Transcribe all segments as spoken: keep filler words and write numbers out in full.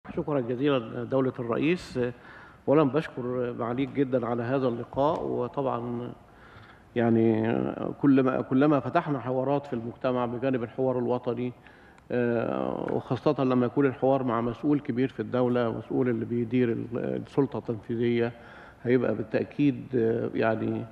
شكرا جزيلا دولة الرئيس. وأنا بشكر معاليك جدا على هذا اللقاء. وطبعا يعني كلما كلما فتحنا حوارات في المجتمع بجانب الحوار الوطني، وخاصة لما يكون الحوار مع مسؤول كبير في الدولة، مسؤول اللي بيدير السلطة التنفيذية، هيبقى بالتأكيد يعني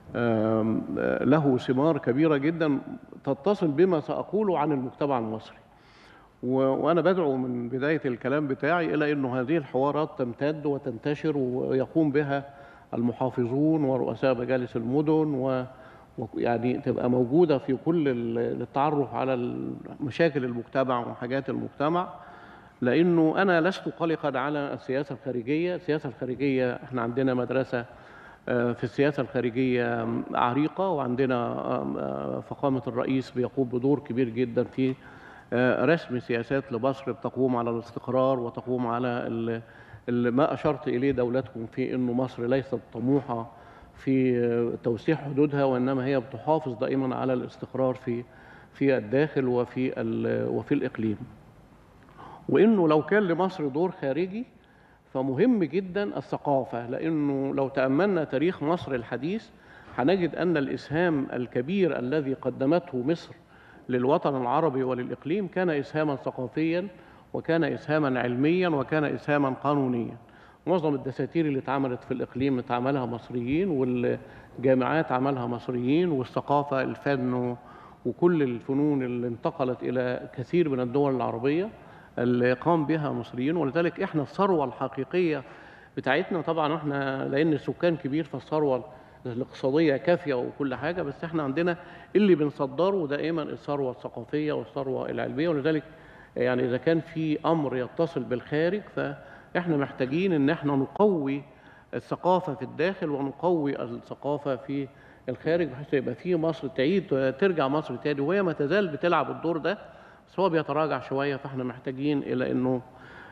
له ثمار كبيرة جدا تتصل بما سأقوله عن المجتمع المصري. وأنا بدعو من بداية الكلام بتاعي إلى أنه هذه الحوارات تمتد وتنتشر ويقوم بها المحافظون ورؤساء مجالس المدن، ويعني تبقى موجودة في كل التعرف على مشاكل المجتمع وحاجات المجتمع، لأنه أنا لست قلقا على السياسة الخارجية. السياسة الخارجية احنا عندنا مدرسة في السياسة الخارجية عريقة، وعندنا فخامة الرئيس بيقوم بدور كبير جدا في رسم سياسات لمصر بتقوم على الاستقرار وتقوم على ما أشرت إليه دولتكم في أنه مصر ليست طموحة في توسيع حدودها، وإنما هي بتحافظ دائما على الاستقرار في في الداخل وفي وفي الإقليم. وإنه لو كان لمصر دور خارجي فمهم جدا الثقافة، لأنه لو تأملنا تاريخ مصر الحديث هنجد أن الإسهام الكبير الذي قدمته مصر للوطن العربي وللإقليم كان إسهاما ثقافيا، وكان إسهاما علميا، وكان إسهاما قانونيا. معظم الدساتير اللي اتعملت في الإقليم اتعملها مصريين، والجامعات عملها مصريين، والثقافة الفن وكل الفنون اللي انتقلت إلى كثير من الدول العربية اللي قام بها مصريين. ولذلك احنا الثروة الحقيقية بتاعتنا، طبعا احنا لأن السكان كبير فالثروة الاقتصادية كافية وكل حاجة، بس احنا عندنا اللي بنصدره دائما الثروة الثقافية والثروة العلمية. ولذلك يعني إذا كان في أمر يتصل بالخارج فاحنا محتاجين إن احنا نقوي الثقافة في الداخل ونقوي الثقافة في الخارج، بحيث يبقى في مصر تعيد ترجع مصر تاني، وهي ما تزال بتلعب الدور ده، بس هو بيتراجع شوية، فاحنا محتاجين إلى إنه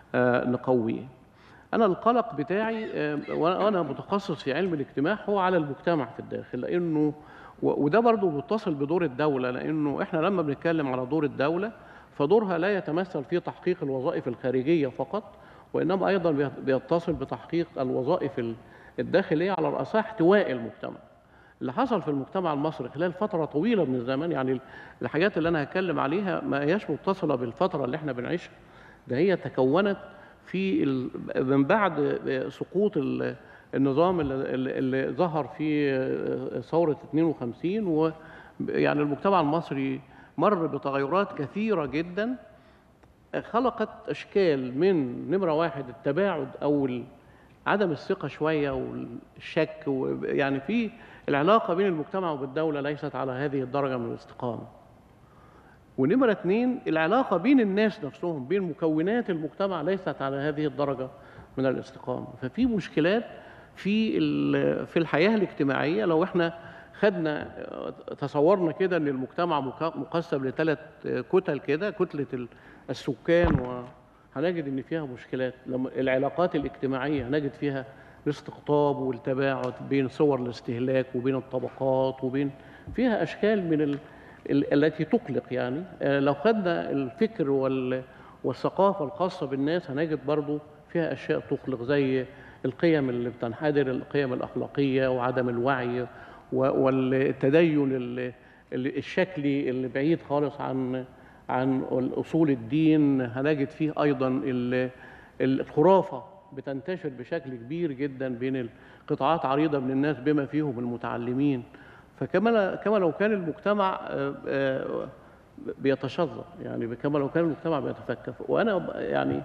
نقويه. أنا القلق بتاعي وأنا متخصص في علم الاجتماع هو على المجتمع في الداخل، لأنه وده برضو متصل بدور الدولة، لأنه إحنا لما بنتكلم على دور الدولة فدورها لا يتمثل في تحقيق الوظائف الخارجية فقط، وإنما أيضا بيتصل بتحقيق الوظائف الداخلية، على رأسها احتواء المجتمع. اللي حصل في المجتمع المصري خلال فترة طويلة من الزمن، يعني الحاجات اللي أنا هتكلم عليها ما هياش متصلة بالفترة اللي احنا بنعيشها، ده هي تكونت في من بعد سقوط النظام اللي, اللي ظهر في ثورة اثنين وخمسين. ويعني المجتمع المصري مر بتغيرات كثيرة جدا خلقت أشكال من نمرة واحد التباعد أو عدم الثقة شوية والشك، يعني في العلاقة بين المجتمع وبالدولة ليست على هذه الدرجة من الاستقامة. ونمرة اثنين العلاقة بين الناس نفسهم، بين مكونات المجتمع ليست على هذه الدرجة من الاستقامة. ففي مشكلات في في الحياة الاجتماعية. لو احنا خدنا تصورنا كده ان المجتمع مقسم لثلاث كتل كده، كتلة السكان وهنجد ان فيها مشكلات. لما العلاقات الاجتماعية هنجد فيها الاستقطاب والتباعد بين صور الاستهلاك وبين الطبقات، وبين فيها اشكال من ال التي تقلق. يعني لو خدنا الفكر والثقافة الخاصة بالناس هنجد برضو فيها أشياء تقلق، زي القيم اللي بتنحدر، القيم الأخلاقية وعدم الوعي والتدين الشكلي اللي بعيد خالص عن عن أصول الدين. هنجد فيه أيضا الخرافة بتنتشر بشكل كبير جدا بين قطاعات عريضة من الناس بما فيهم المتعلمين. فكما كما لو كان المجتمع بيتشظى، يعني كما لو كان المجتمع بيتفكك. وانا يعني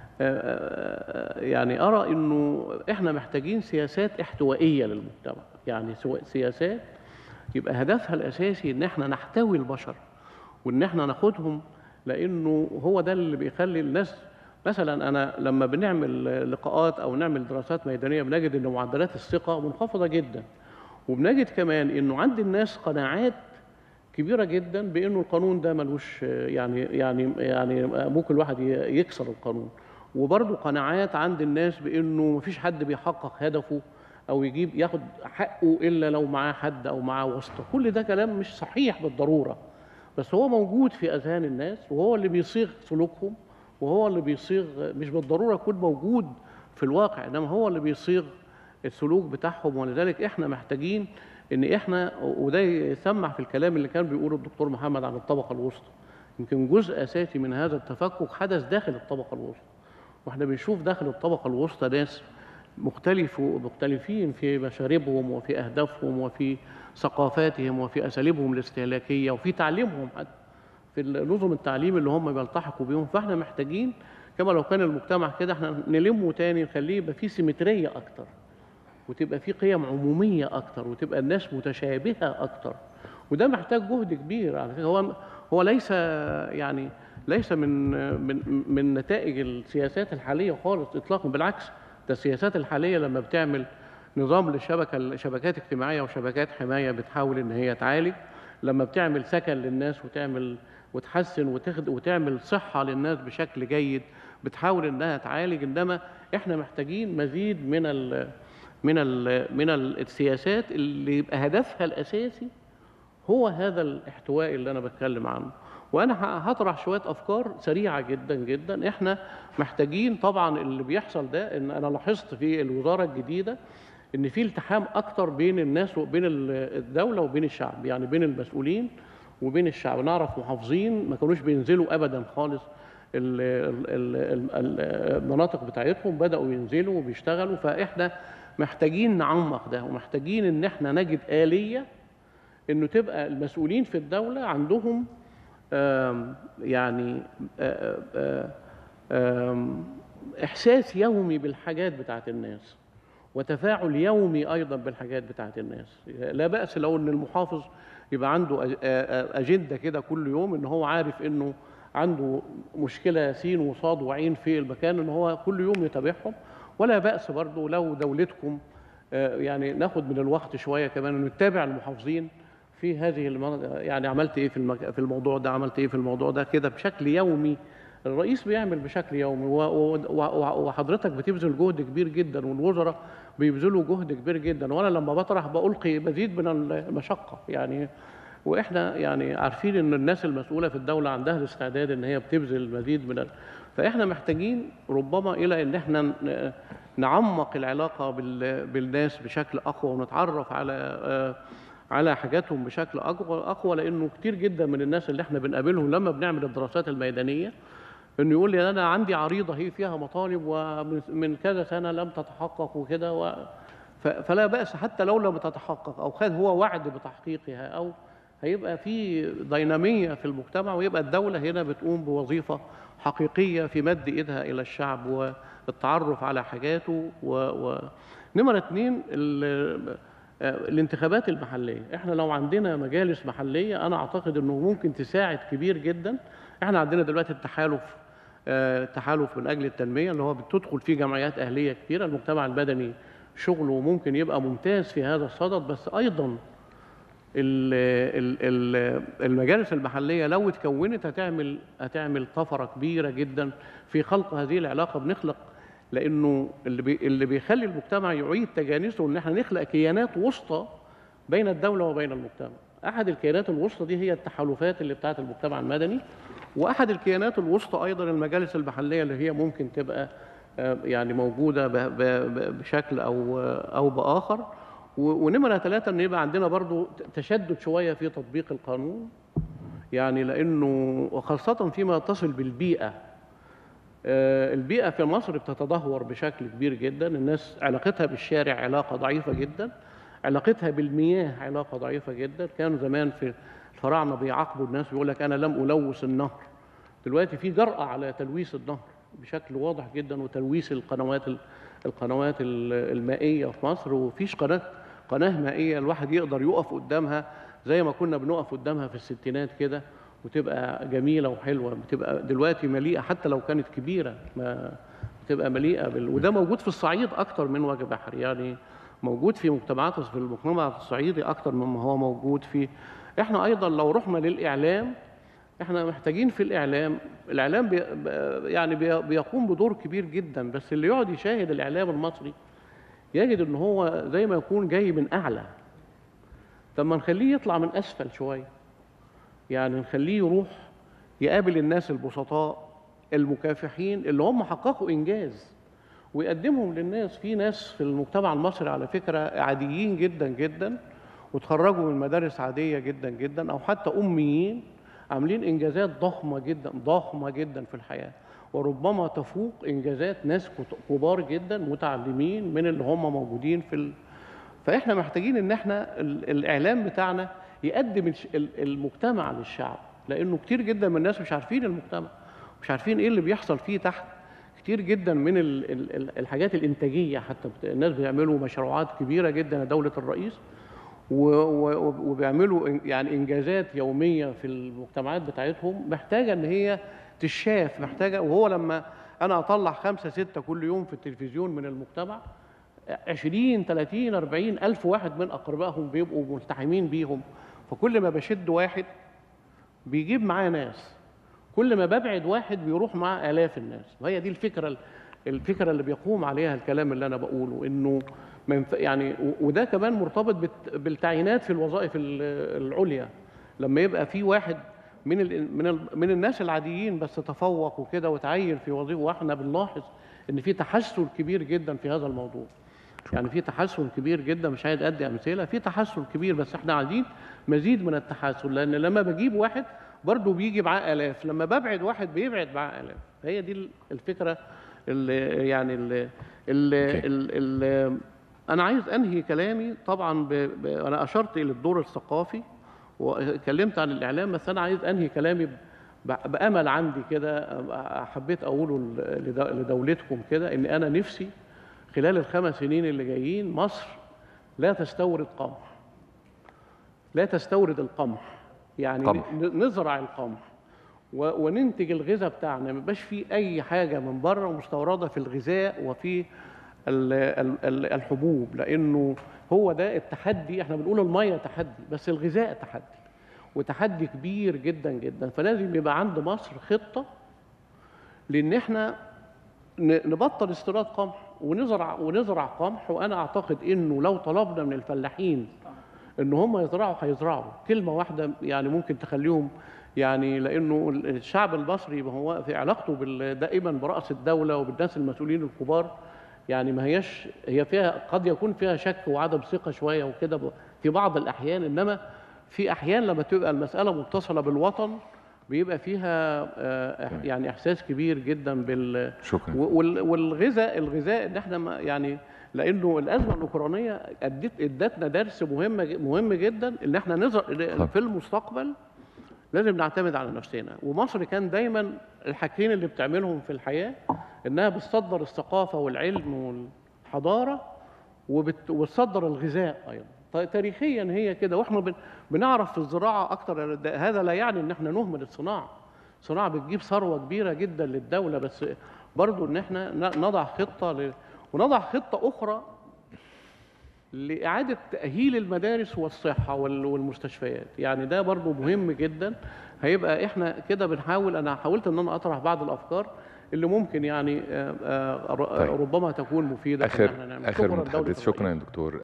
يعني ارى انه احنا محتاجين سياسات احتوائيه للمجتمع، يعني سياسات يبقى هدفها الاساسي ان احنا نحتوي البشر وان احنا ناخدهم، لانه هو ده اللي بيخلي الناس. مثلا انا لما بنعمل لقاءات او نعمل دراسات ميدانيه بنجد ان معدلات الثقه منخفضه جدا، وبنجد كمان انه عند الناس قناعات كبيره جدا بانه القانون ده ملوش يعني يعني يعني ممكن الواحد يكسر القانون، وبرضه قناعات عند الناس بانه مفيش حد بيحقق هدفه او يجيب ياخد حقه الا لو معاه حد او معاه واسطه. كل ده كلام مش صحيح بالضروره، بس هو موجود في اذهان الناس وهو اللي بيصيغ سلوكهم وهو اللي بيصيغ، مش بالضرورة يكون موجود في الواقع، إنما هو اللي بيصيغ السلوك بتاعهم. ولذلك إحنا محتاجين إن إحنا، وده يسمع في الكلام اللي كان بيقوله الدكتور محمد عن الطبقة الوسطى، يمكن جزء أساسي من هذا التفكك حدث داخل الطبقة الوسطى. وإحنا بنشوف داخل الطبقة الوسطى ناس مختلف مختلفين في مشاربهم وفي أهدافهم وفي ثقافاتهم وفي أساليبهم الاستهلاكية وفي تعليمهم، حتى في نظم التعليم اللي هم بيلتحقوا بيهم. فاحنا محتاجين كما لو كان المجتمع كده احنا نلمه تاني، نخليه يبقى فيه سيمترية أكتر، وتبقى فيه قيم عمومية أكتر، وتبقى الناس متشابهة أكتر. وده محتاج جهد كبير على فكرة. هو هو ليس يعني ليس من من من نتائج السياسات الحالية خالص إطلاقا، بالعكس، ده السياسات الحالية لما بتعمل نظام للشبكة شبكات اجتماعية وشبكات حماية بتحاول إن هي تعالج، لما بتعمل سكن للناس وتعمل وتحسن وتخد وتعمل صحة للناس بشكل جيد، بتحاول إنها تعالج. إنما إحنا محتاجين مزيد من ال من ال من السياسات اللي يبقى هدفها الأساسي هو هذا الاحتواء اللي أنا بتكلم عنه. وأنا هطرح شوية أفكار سريعة جدا جدا. إحنا محتاجين طبعا اللي بيحصل ده، إن أنا لاحظت في الوزارة الجديدة إن في التحام أكتر بين الناس وبين الدولة وبين الشعب، يعني بين المسؤولين وبين الشعب. نعرف محافظين ما كانوش بينزلوا أبدا خالص المناطق بتاعتهم، بدأوا ينزلوا وبيشتغلوا. فإحنا محتاجين نعمق ده، ومحتاجين إن إحنا نجد آلية إنه تبقى المسؤولين في الدولة عندهم آم يعني آم آم إحساس يومي بالحاجات بتاعت الناس، وتفاعل يومي أيضا بالحاجات بتاعت الناس. لا بأس لو إن المحافظ يبقى عنده أجندة كده كل يوم، إن هو عارف إنه عنده مشكلة سين وصاد وعين في المكان، إن هو كل يوم يتابعهم. ولا بأس برضه لو دولتكم يعني ناخد من الوقت شوية كمان نتابع المحافظين في هذه المناطق، يعني عملت إيه في المك... في الموضوع ده، عملت إيه في الموضوع ده، كده بشكل يومي. الرئيس بيعمل بشكل يومي، وحضرتك بتبذل جهد كبير جدا، والوزراء بيبذلوا جهد كبير جدا. وانا لما بطرح بألقي مزيد من المشقه يعني. واحنا يعني عارفين ان الناس المسؤوله في الدوله عندها الاستعداد ان هي بتبذل مزيد من ال... فاحنا محتاجين ربما الى ان احنا نعمق العلاقه بال... بالناس بشكل اقوى، ونتعرف على على حاجاتهم بشكل اقوى اقوى لانه كتير جدا من الناس اللي احنا بنقابلهم لما بنعمل الدراسات الميدانيه، انه يقول لي انا عندي عريضه هي فيها مطالب ومن كذا سنه لم تتحقق وكده و... فلا باس حتى لو لم تتحقق او خد هو وعد بتحقيقها، او هيبقى في ديناميه في المجتمع، ويبقى الدوله هنا بتقوم بوظيفه حقيقيه في مد ايدها الى الشعب والتعرف على حاجاته. و... و... نمره اثنين ال... الانتخابات المحليه. احنا لو عندنا مجالس محليه انا اعتقد انه ممكن تساعد كبير جدا. احنا عندنا دلوقتي التحالف تحالف من اجل التنميه اللي هو بتدخل فيه جمعيات اهليه كثيره. المجتمع المدني شغله ممكن يبقى ممتاز في هذا الصدد، بس ايضا المجالس المحليه لو اتكونت هتعمل هتعمل طفره كبيره جدا في خلق هذه العلاقه. بنخلق لانه اللي بي اللي بيخلي المجتمع يعيد تجانسه ان احنا نخلق كيانات وسطى بين الدوله وبين المجتمع. احد الكيانات الوسطى دي هي التحالفات اللي بتاعت المجتمع المدني، واحد الكيانات الوسطى ايضا المجالس المحليه اللي هي ممكن تبقى يعني موجوده بشكل او او باخر. ونمره ثلاثه ان يبقى عندنا برضو تشدد شويه في تطبيق القانون، يعني لانه وخاصه فيما يتصل بالبيئه. البيئه في مصر بتتدهور بشكل كبير جدا. الناس علاقتها بالشارع علاقه ضعيفه جدا، علاقتها بالمياه علاقه ضعيفه جدا. كانوا زمان في الفراعنه بيعاقبوا الناس بيقول لك انا لم الوث النهر. دلوقتي في جرأة على تلويث النهر بشكل واضح جدا، وتلويث القنوات القنوات المائيه في مصر. وفيش قناه قناه مائيه الواحد يقدر يقف قدامها زي ما كنا بنقف قدامها في الستينات كده وتبقى جميله وحلوه. بتبقى دلوقتي مليئه حتى لو كانت كبيره، ما بتبقى مليئه بال... وده موجود في الصعيد اكتر من وجه بحري، يعني موجود في مجتمعات في المجتمع الصعيدي اكتر مما هو موجود في. احنا ايضا لو رحنا للاعلام، احنا محتاجين في الاعلام، الاعلام بي يعني بي بيقوم بدور كبير جدا، بس اللي يقعد يشاهد الاعلام المصري يجد ان هو زي ما يكون جاي من اعلى. طب ما نخليه يطلع من اسفل شويه، يعني نخليه يروح يقابل الناس البسطاء المكافحين اللي هم حققوا انجاز ويقدمهم للناس. في ناس في المجتمع المصري على فكره عاديين جدا جدا وتخرجوا من مدارس عاديه جدا جدا او حتى اميين عاملين انجازات ضخمه جدا ضخمه جدا في الحياه، وربما تفوق انجازات ناس كبار جدا متعلمين من اللي هم موجودين في ال... فاحنا محتاجين ان احنا الاعلام بتاعنا يقدم المجتمع للشعب، لانه كتير جدا من الناس مش عارفين المجتمع، مش عارفين ايه اللي بيحصل فيه تحت. كتير جدا من الحاجات الانتاجيه، حتى الناس بيعملوا مشروعات كبيره جدا لدوله الرئيس وبيعملوا يعني انجازات يوميه في المجتمعات بتاعتهم، محتاجه ان هي تشاف، محتاجه. وهو لما انا اطلع خمسه سته كل يوم في التلفزيون من المجتمع، عشرين تلاتين أربعين ألف واحد من أقربائهم بيبقوا ملتحمين بيهم، فكل ما بشد واحد بيجيب معاه ناس، كل ما ببعد واحد بيروح معاه آلاف الناس. وهي دي الفكرة الفكرة اللي بيقوم عليها الكلام اللي أنا بقوله، إنه يعني وده كمان مرتبط بالتعيينات في الوظائف العليا. لما يبقى في واحد من ال من ال من الناس العاديين بس تفوق وكده وتعين في وظيفة، واحنا بنلاحظ إن في تحسن كبير جدا في هذا الموضوع. يعني في تحسن كبير جدا، مش عايز ادي امثله، في تحسن كبير، بس احنا عايزين مزيد من التحسن، لان لما بجيب واحد برضه بيجي معاه الاف، لما ببعد واحد بيبعد معاه الاف. هي دي الفكره اللي يعني اللي, اللي, اللي انا عايز انهي كلامي. طبعا ب... ب... انا اشرت الى الدور الثقافي واتكلمت عن الاعلام، بس انا عايز انهي كلامي ب... بامل عندي كده حبيت اقوله لدولتكم كده، ان انا نفسي خلال الخمس سنين اللي جايين مصر لا تستورد قمح، لا تستورد القمح، يعني قمح. نزرع القمح وننتج الغذاء بتاعنا، ما يبقاش في اي حاجه من بره مستورده في الغذاء وفي الحبوب، لانه هو ده التحدي. احنا بنقول الميه تحدي، بس الغذاء تحدي، وتحدي كبير جدا جدا. فلازم يبقى عند مصر خطه لان احنا نبطل استيراد قمح ونزرع ونزرع قمح. وانا اعتقد انه لو طلبنا من الفلاحين ان هم يزرعوا هيزرعوا. كلمه واحده يعني ممكن تخليهم، يعني لانه الشعب المصري ما هو في علاقته دائما براس الدوله وبالناس المسؤولين الكبار، يعني ما هيش هي فيها قد يكون فيها شك وعدم ثقه شويه وكده في بعض الاحيان، انما في احيان لما تبقى المساله متصله بالوطن بيبقى فيها يعني احساس كبير جدا بال شكرا. والغذاء الغذاء ان احنا يعني، لانه الازمه الاوكرانيه ادتنا درس مهم مهم جدا، ان احنا نظر في المستقبل لازم نعتمد على نفسنا. ومصر كان دايما الحاجتين اللي بتعملهم في الحياه انها بتصدر الثقافه والعلم والحضاره وبتصدر الغذاء ايضا. تاريخيا هي كده، واحنا بنعرف في الزراعه اكتر. هذا لا يعني ان احنا نهمل الصناعه، الصناعه بتجيب ثروه كبيره جدا للدوله، بس برضو ان احنا نضع خطه ل... ونضع خطه اخرى لاعاده تاهيل المدارس والصحه والمستشفيات. يعني ده برضو مهم جدا. هيبقى احنا كده بنحاول، انا حاولت ان انا اطرح بعض الافكار اللي ممكن يعني ربما تكون مفيده. اخر اخر متحدث. شكرا يا دكتور.